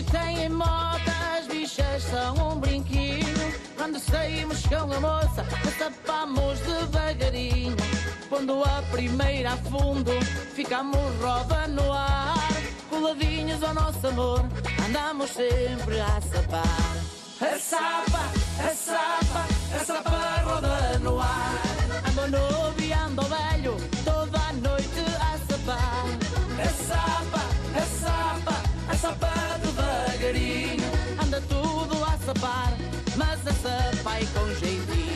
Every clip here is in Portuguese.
têm moda, as bichas são um brinquinho. Quando saímos com a moça, sapamos devagarinho. Quando a primeira a fundo, ficamos roda no ar. Coladinhos ao nosso amor, andamos sempre a sapar. A sapa, a sapa, a sapa roda no ar. Ando novo e ando velho, toda a noite a sapar. A sapa, a sapa, a sapa devagarinho. Anda tudo a sapar, mas a sapa é com jeitinho.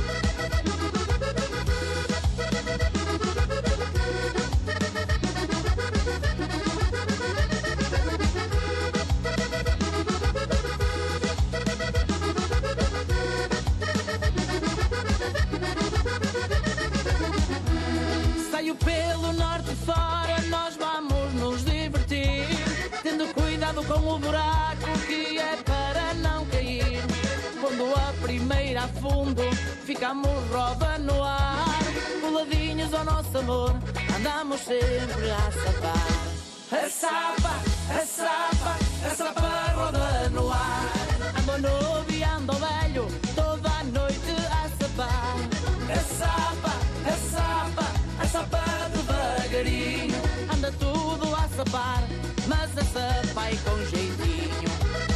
Saio pelo norte fora, nós vamos nos divertir, tendo cuidado com o buraco que é para não cair. Quando a primeira a fundo, ficamos roda no ar. Coladinhos ao nosso amor, andamos sempre a sapar. A sapa, a sapa, a sapa roda no ar. Ando novo e ando velho, toda a noite a sapar. A sapa, a sapa, a sapa devagarinho. Anda tudo a sapar, mas a sapa é com jeitinho.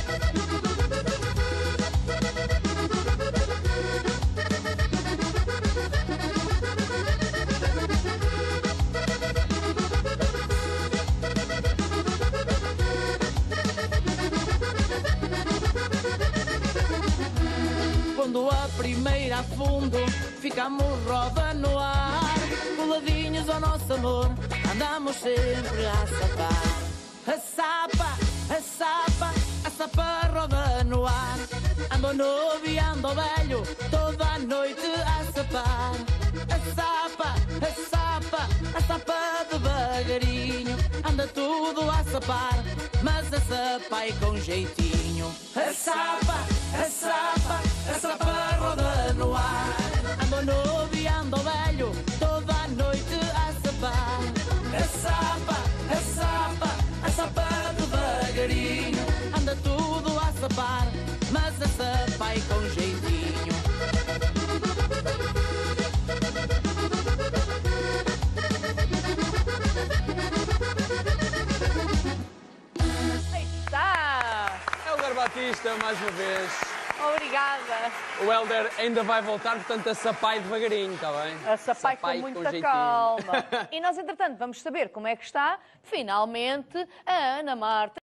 Quando a primeira a fundo, ficamos roda no ar. Coladinhos ao nosso amor, andamos sempre a sapar. A sapa, a sapa, a sapa roda no ar. Ando novo e ando velho, toda a noite a sapar. A sapa, a sapa, a sapa devagarinho. Anda tudo a sapar, mas a sapa é com jeitinho. A sapa, a sapa, a sapa roda no ar. Ando novo e ando velho, toda a noite a sapar. A sapa, a sapa, a sapa devagarinho. Anda tudo a sapar, mas a sapa é com jeitinho. Está! É o Helder Batista, mais uma vez. Obrigada. O Helder ainda vai voltar, portanto, a sapai devagarinho, está bem? A sapai com Sapai muita jeitinho. calma. E nós, entretanto, vamos saber como é que está, finalmente, a Ana Marta.